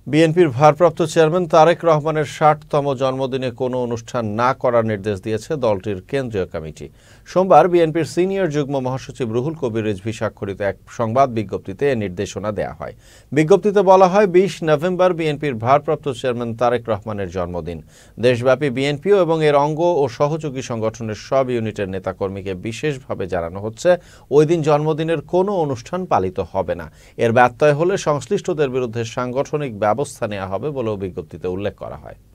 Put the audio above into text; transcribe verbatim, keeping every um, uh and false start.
বিএনপির ভারপ্রাপ্ত চেয়ারম্যান তারেক রহমানের ষাটতম জন্মদিনে কোনো অনুষ্ঠান না করার নির্দেশ দিয়েছে দলটির কেন্দ্রীয় কমিটি। সোমবার বিএনপির সিনিয়র যুগ্ম মহাসচিব রুহুল কবির রিজভী স্বাক্ষরিত এক সংবাদ বিজ্ঞপ্তিতে এ নির্দেশনা দেওয়া হয়। বিজ্ঞপ্তিতে বলা হয়, বিশ নভেম্বর বিএনপির ভারপ্রাপ্ত চেয়ারম্যান তারেক রহমানের জন্মদিন। দেশব্যাপী বিএনপি এবং এর অঙ্গ ও সহযোগী সংগঠনের সব ইউনিটের নেতাকর্মীকে বিশেষভাবে জানানো হচ্ছে, ওই দিন জন্মদিনের কোনো অনুষ্ঠান পালিত হবে না। এর ব্যত্যয় হলে সংশ্লিষ্টদের বিরুদ্ধে সাংগঠনিক ব্যবস্থা নেওয়া হবে বলেও বিজ্ঞপ্তিতে উল্লেখ করা হয়।